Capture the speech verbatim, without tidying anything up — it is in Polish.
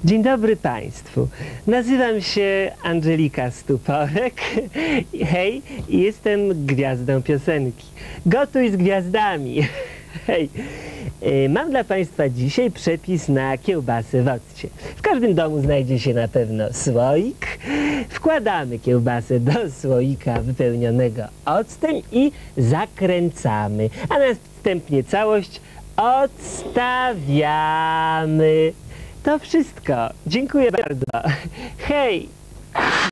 Dzień dobry Państwu. Nazywam się Angelika Stuporek. Hej, i jestem gwiazdą piosenki. Gotuj z gwiazdami. Hej. Mam dla Państwa dzisiaj przepis na kiełbasę w occie. W każdym domu znajdzie się na pewno słoik. Wkładamy kiełbasę do słoika wypełnionego octem i zakręcamy, a następnie całość odstawiamy. To wszystko. Dziękuję bardzo. Hej!